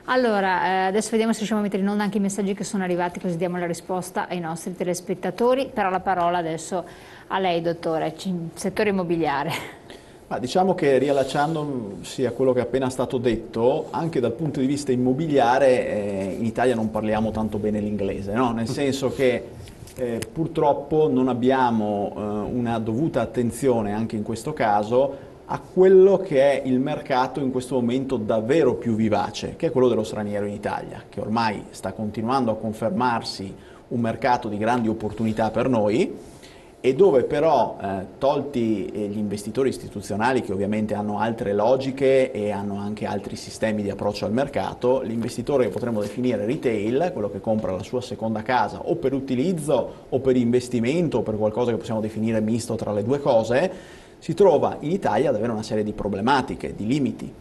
Allora, adesso vediamo se riusciamo a mettere in onda anche i messaggi che sono arrivati, così diamo la risposta ai nostri telespettatori. Però la parola adesso a lei, dottore, settore immobiliare. Ma diciamo che riallacciandosi a quello che è appena stato detto, anche dal punto di vista immobiliare in Italia non parliamo tanto bene l'inglese, no? Nel senso che purtroppo non abbiamo una dovuta attenzione anche in questo caso a quello che è il mercato in questo momento davvero più vivace, che è quello dello straniero in Italia, che ormai sta continuando a confermarsi un mercato di grandi opportunità per noi e dove però, tolti gli investitori istituzionali che ovviamente hanno altre logiche e hanno anche altri sistemi di approccio al mercato, l'investitore che potremmo definire retail, quello che compra la sua seconda casa o per utilizzo o per investimento o per qualcosa che possiamo definire misto tra le due cose, si trova in Italia ad avere una serie di problematiche, di limiti.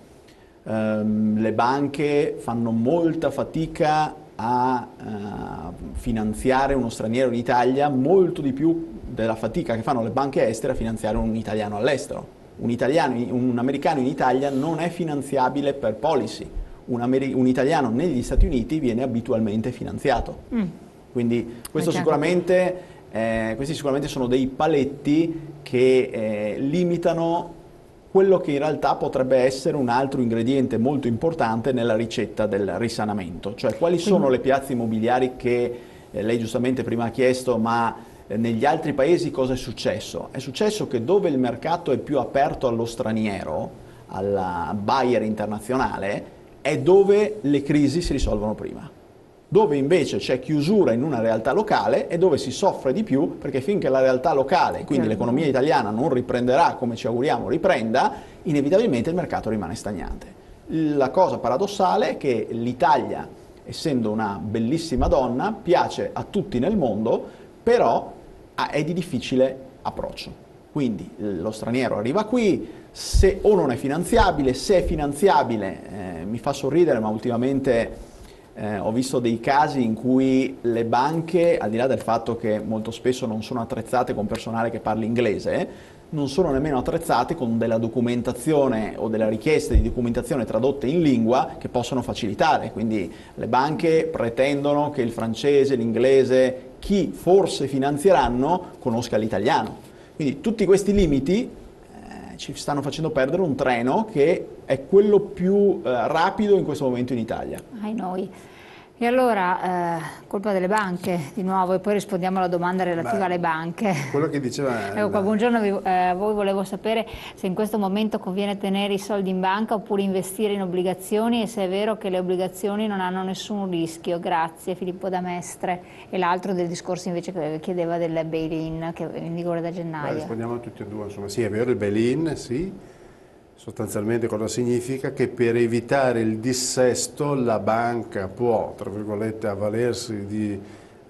Le banche fanno molta fatica a finanziare uno straniero in Italia, molto di più della fatica che fanno le banche estere a finanziare un italiano all'estero. Un americano in Italia non è finanziabile per policy, un italiano negli Stati Uniti viene abitualmente finanziato. Quindi questo questi sicuramente sono dei paletti che limitano quello che in realtà potrebbe essere un altro ingrediente molto importante nella ricetta del risanamento, cioè quali sono le piazze immobiliari che lei giustamente prima ha chiesto, ma negli altri paesi cosa è successo? È successo che dove il mercato è più aperto allo straniero, al buyer internazionale, è dove le crisi si risolvono prima. Dove invece c'è chiusura in una realtà locale è dove si soffre di più, perché finché la realtà locale, quindi l'economia italiana, non riprenderà come ci auguriamo riprenda, inevitabilmente il mercato rimane stagnante. La cosa paradossale è che l'Italia, essendo una bellissima donna, piace a tutti nel mondo, però è di difficile approccio. Quindi lo straniero arriva qui, se o non è finanziabile, se è finanziabile, mi fa sorridere, ma ultimamente ho visto dei casi in cui le banche, al di là del fatto che molto spesso non sono attrezzate con personale che parli inglese, non sono nemmeno attrezzate con della documentazione o delle richieste di documentazione tradotte in lingua che possono facilitare. Quindi le banche pretendono che il francese, l'inglese, chi forse finanzieranno, conosca l'italiano. Quindi tutti questi limiti ci stanno facendo perdere un treno che è quello più rapido in questo momento in Italia. Ai noi. E allora, colpa delle banche di nuovo, e poi rispondiamo alla domanda relativa alle banche. Quello che diceva... Ecco qua, buongiorno, a voi volevo sapere se in questo momento conviene tenere i soldi in banca oppure investire in obbligazioni e se è vero che le obbligazioni non hanno nessun rischio. Grazie, Filippo da Mestre. E l'altro del discorso invece che chiedeva del bail-in che è in vigore da gennaio. Rispondiamo a tutti e due, insomma, sì è vero il bail-in, sì. Sostanzialmente cosa significa? Che per evitare il dissesto la banca può, tra virgolette, avvalersi di,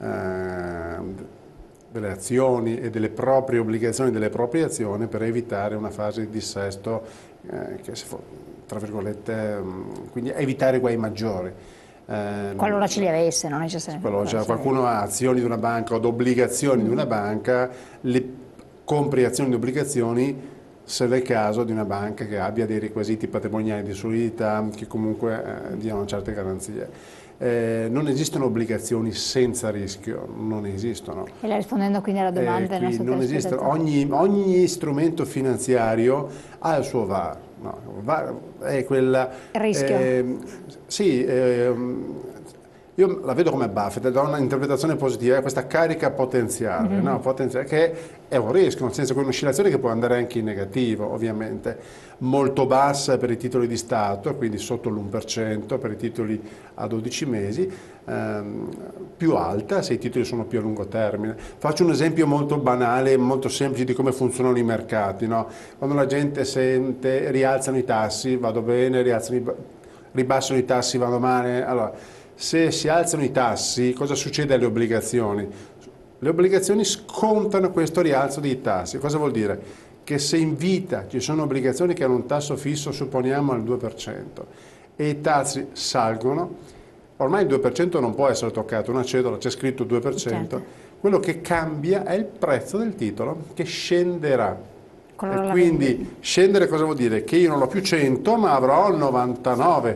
delle azioni e delle proprie obbligazioni, delle proprie azioni per evitare una fase di dissesto, tra virgolette, quindi evitare guai maggiori. Qualora ce li avesse, non necessariamente. Cioè, qualcuno ha azioni di una banca o obbligazioni di una banca, compri azioni di obbligazioni se è il caso di una banca che abbia dei requisiti patrimoniali di solidità che comunque diano certe garanzie. Non esistono obbligazioni senza rischio, non esistono. E lei rispondendo quindi alla domanda del non esistono. Ogni strumento finanziario ha il suo VAR. No, VAR è quella... Rischio. Sì, io la vedo come Buffett, do un'interpretazione positiva, questa carica potenziale, no? Potenziale, che è un rischio, nel senso che è un'oscillazione che può andare anche in negativo, ovviamente, molto bassa per i titoli di Stato, quindi sotto l'1% per i titoli a 12 mesi, più alta se i titoli sono più a lungo termine. Faccio un esempio molto banale, molto semplice di come funzionano i mercati, no? Quando la gente sente rialzano i tassi, vado bene, ribassano i tassi, vado male, allora... Se si alzano i tassi, cosa succede alle obbligazioni? Le obbligazioni scontano questo rialzo dei tassi. Cosa vuol dire? Che se in vita ci sono obbligazioni che hanno un tasso fisso, supponiamo al 2%, e i tassi salgono, ormai il 2% non può essere toccato, una cedola c'è scritto 2%, certo. Quello che cambia è il prezzo del titolo, che scenderà. E quindi scendere cosa vuol dire? Che io non ho più 100 ma avrò il 99.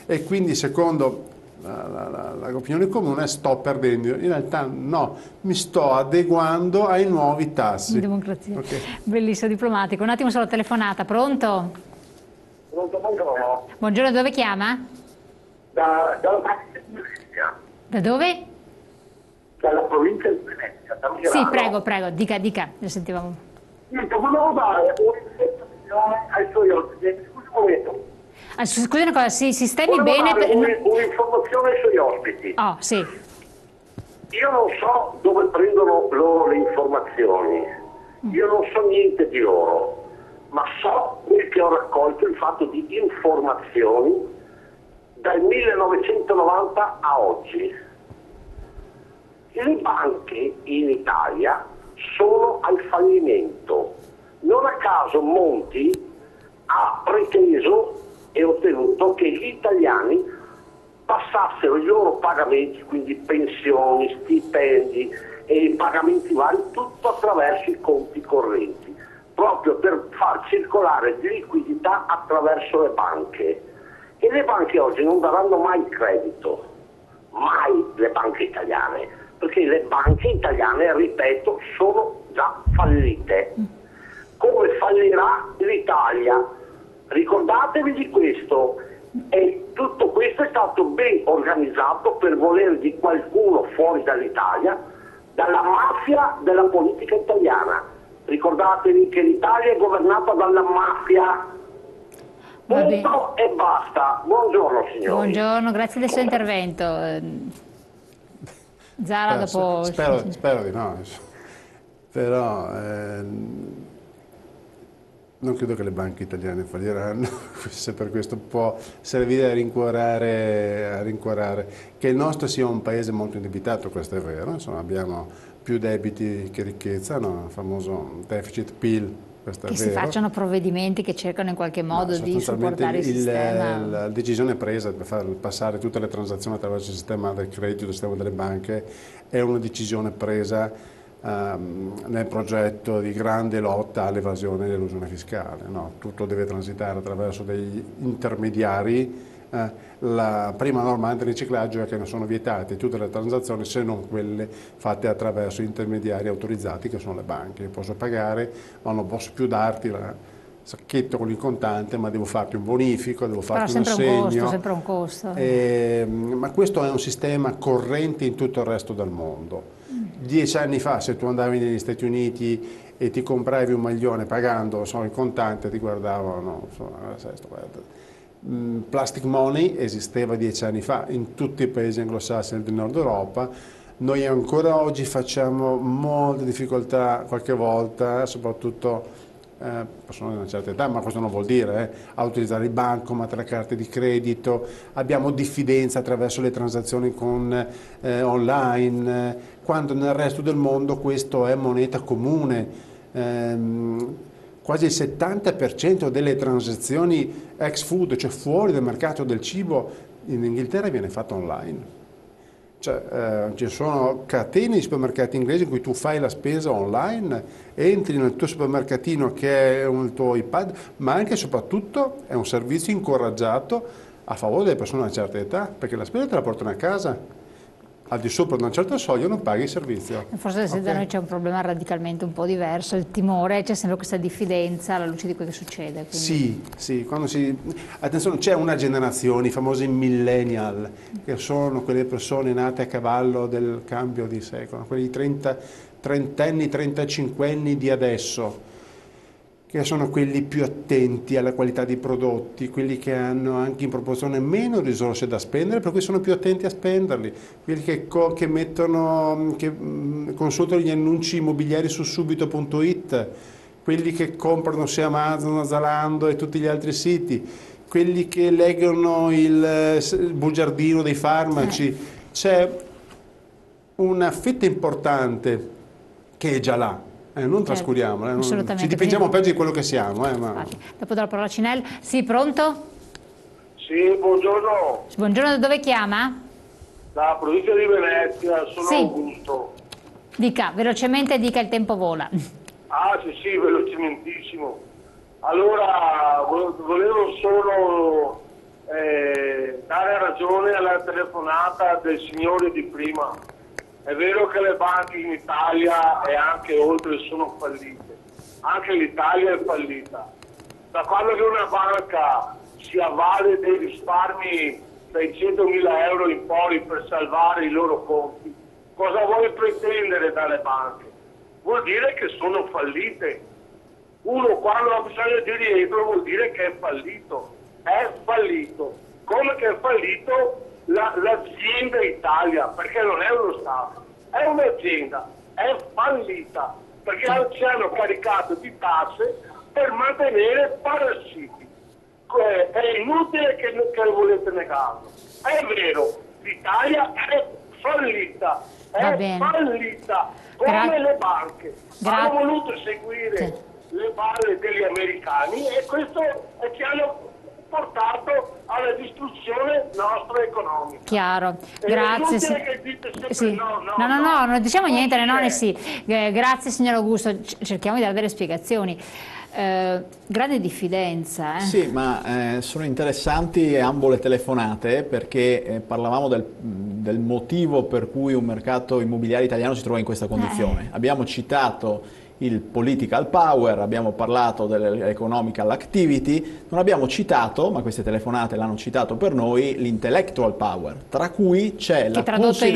e quindi secondo l'opinione comune sto perdendo. In realtà no, mi sto adeguando ai nuovi tassi. Democrazia. Okay. Bellissimo, diplomatico. Un attimo solo telefonata, pronto? Pronto, buongiorno. Buongiorno, dove chiama? Dalla provincia di Venezia. Da dove? Dalla provincia di Venezia, da Milano. Sì, prego, dica, ne sentivamo. Niente, volevo dare un'informazione ai suoi ospiti. Scusi un momento. Scusi una cosa, si sistemi Volevo bene... dare un'informazione ai suoi ospiti. Oh, sì. Io non so dove prendono loro le informazioni. Io non so niente di loro, ma so quel che ho raccolto, il fatto di informazioni dal 1990 a oggi. Le banche in Italia sono al fallimento. Non a caso Monti ha preteso e ottenuto che gli italiani passassero i loro pagamenti, quindi pensioni, stipendi e pagamenti vari, tutto attraverso i conti correnti, proprio per far circolare liquidità attraverso le banche. E le banche oggi non daranno mai credito, mai le banche italiane, perché le banche italiane, ripeto, sono già fallite. Come fallirà l'Italia? Ricordatevi di questo. E tutto questo è stato ben organizzato per volere di qualcuno fuori dall'Italia, dalla mafia della politica italiana. Ricordatevi che l'Italia è governata dalla mafia. Punto e basta. Buongiorno signori. Buongiorno, grazie del suo intervento. Zara dopo... Spero di no, però non credo che le banche italiane falliranno, se per questo può servire a rincuorare. Che il nostro sia un paese molto indebitato, questo è vero, insomma, abbiamo più debiti che ricchezza, no? Il famoso deficit PIL, questo è che vero. si facciano provvedimenti che cercano in qualche modo di supportare il sistema. La decisione presa per far passare tutte le transazioni attraverso il sistema del credito, il sistema delle banche, è una decisione presa nel progetto di grande lotta all'evasione e all'elusione fiscale. No? Tutto deve transitare attraverso degli intermediari. La prima norma antiriciclaggio è che non sono vietate tutte le transazioni se non quelle fatte attraverso intermediari autorizzati, che sono le banche. Io posso pagare, ma non posso più darti il sacchetto con il contante, ma devo farti un bonifico, devo farti un assegno. Sempre un costo. Ma questo è un sistema corrente in tutto il resto del mondo. 10 anni fa, se tu andavi negli Stati Uniti e ti compravi un maglione pagando il contante, ti guardavano, plastic money esisteva 10 anni fa in tutti i paesi anglosassoni del nord Europa. Noi ancora oggi facciamo molte difficoltà qualche volta, soprattutto persone di una certa età, ma questo non vuol dire a utilizzare il bancomat, le carte di credito. Abbiamo diffidenza attraverso le transazioni online, quando nel resto del mondo questo è moneta comune. Quasi il 70% delle transazioni ex food, cioè fuori dal mercato del cibo, in Inghilterra viene fatto online. Ci sono catene di supermercati inglesi in cui tu fai la spesa online, entri nel tuo supermercatino che è il tuo iPad, ma anche e soprattutto è un servizio incoraggiato a favore delle persone di una certa età, perché la spesa te la portano a casa. Al di sopra di una certa soglia non paghi il servizio. Forse da noi c'è un problema radicalmente un po' diverso, il timore, c'è sempre questa diffidenza alla luce di quello che succede. Quindi. Sì, attenzione, c'è una generazione, i famosi millennial, che sono quelle persone nate a cavallo del cambio di secolo, quelli trentenni, 35enni di adesso, che sono quelli più attenti alla qualità dei prodotti, quelli che hanno anche in proporzione meno risorse da spendere, per cui sono più attenti a spenderli, quelli che consultano gli annunci immobiliari su subito.it, quelli che comprano su Amazon, Zalando e tutti gli altri siti, quelli che leggono il bugiardino dei farmaci. C'è una fetta importante che è già là. Non trascuriamola, ci dipingiamo peggio di quello che siamo. Dopo do la parola a Cinel. Sì, pronto? Sì, buongiorno. Buongiorno, da dove chiama? Da provincia di Venezia, sono Augusto. Dica, velocemente, il tempo vola. Sì, velocementissimo. Allora, volevo solo dare ragione alla telefonata del signore di prima. È vero che le banche in Italia e anche oltre sono fallite, anche l'Italia è fallita. Da quando che una banca si avvale dei risparmi 600.000 euro in poi per salvare i loro conti, cosa vuole pretendere dalle banche? Vuol dire che sono fallite. Uno quando ha bisogno di rientro vuol dire che è fallito. È fallito. Come che è fallito l'azienda Italia, perché non è uno Stato, è un'azienda, è fallita, perché ci hanno caricato di tasse per mantenere parassiti. È inutile che lo volete negarlo. È vero, l'Italia è fallita, come le banche. Hanno voluto seguire le balle degli americani e questo è che hanno portato alla distruzione nostra economica. Chiaro, grazie. Che dite sempre sì. No, non diciamo niente, no, sì. Grazie signor Augusto, cerchiamo di dare delle spiegazioni. Grande diffidenza. Sì, ma sono interessanti ambo le telefonate perché parlavamo del motivo per cui un mercato immobiliare italiano si trova in questa condizione. Abbiamo citato il political power, abbiamo parlato dell'economical activity, non abbiamo citato, ma queste telefonate l'hanno citato per noi, l'intellectual power, tra cui c'è la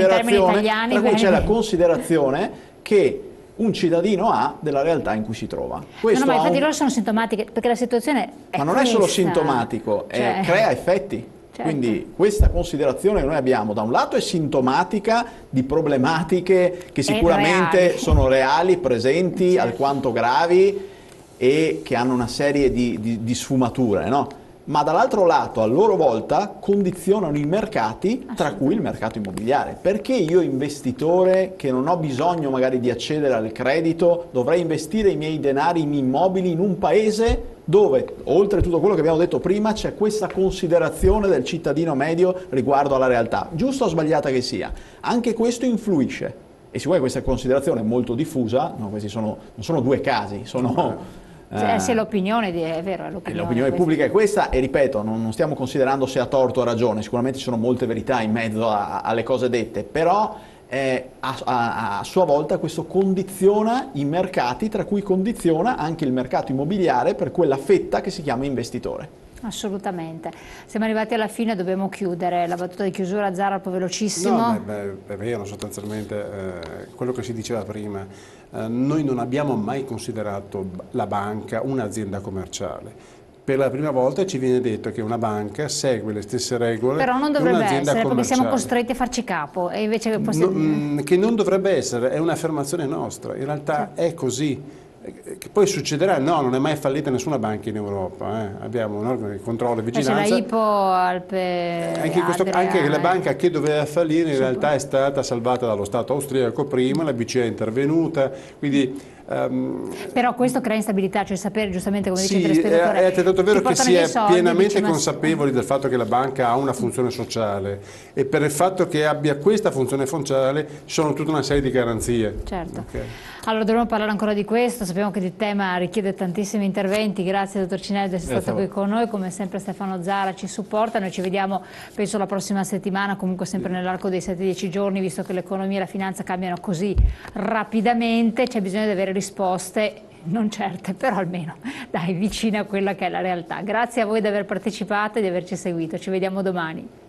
considerazione che un cittadino ha della realtà in cui si trova. Questo ma infatti loro sono sintomatiche, perché la situazione è ma non è solo sintomatico, crea effetti. Certo. Quindi questa considerazione che noi abbiamo da un lato è sintomatica di problematiche che sicuramente sono reali, presenti, alquanto gravi e che hanno una serie di sfumature, no? Ma dall'altro lato a loro volta condizionano i mercati, tra cui il mercato immobiliare. Perché io investitore che non ho bisogno magari di accedere al credito dovrei investire i miei denari in immobili in un paese dove, oltre a tutto quello che abbiamo detto prima, c'è questa considerazione del cittadino medio riguardo alla realtà, giusta o sbagliata che sia. Anche questo influisce. E siccome questa considerazione è molto diffusa, no, questi non sono due casi, sono... se l'opinione è vero, l'opinione pubblica è questa e ripeto, non stiamo considerando se ha torto o ha ragione, sicuramente ci sono molte verità in mezzo alle cose dette, però a sua volta questo condiziona i mercati, tra cui condiziona anche il mercato immobiliare per quella fetta che si chiama investitore. Assolutamente. Siamo arrivati alla fine, dobbiamo chiudere. La battuta di chiusura, Zarrapo, velocissimo. No, è vero, sostanzialmente quello che si diceva prima. Noi non abbiamo mai considerato la banca un'azienda commerciale. Per la prima volta ci viene detto che una banca segue le stesse regole. Però non dovrebbe essere, perché siamo costretti a farci capo. E invece che non dovrebbe essere, è un'affermazione nostra. In realtà è così. Che poi succederà? No, non è mai fallita nessuna banca in Europa. Abbiamo un organo di controllo e vigilanza. C'è la Hypo, Alpe, anche la banca che doveva fallire in realtà è stata salvata dallo Stato austriaco prima, la BCE è intervenuta, quindi... Però questo crea instabilità, cioè sapere giustamente come dice il telespettatore. È altrettanto vero che si è pienamente consapevoli del fatto che la banca ha una funzione sociale e per il fatto che abbia questa funzione sociale ci sono tutta una serie di garanzie. Certo. Okay. Allora dovremmo parlare ancora di questo, sappiamo che il tema richiede tantissimi interventi, grazie dottor Cinelli di essere stato qui con noi, come sempre Stefano Zara ci supporta, noi ci vediamo penso la prossima settimana, comunque sempre nell'arco dei 7-10 giorni, visto che l'economia e la finanza cambiano così rapidamente, c'è bisogno di avere risposte non certe, però almeno dai, vicine a quella che è la realtà. Grazie a voi di aver partecipato e di averci seguito, ci vediamo domani.